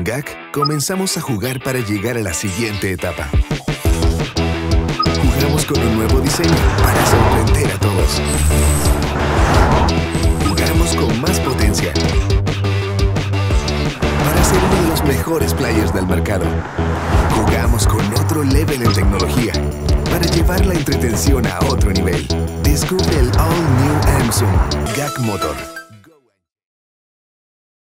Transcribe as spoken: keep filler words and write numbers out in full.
G A C comenzamos a jugar para llegar a la siguiente etapa. Jugamos con un nuevo diseño para sorprender a todos. Jugamos con más potencia para ser uno de los mejores players del mercado. Jugamos con otro level en tecnología para llevar la entretención a otro nivel. Descubre el All New Samsung G A C Motor.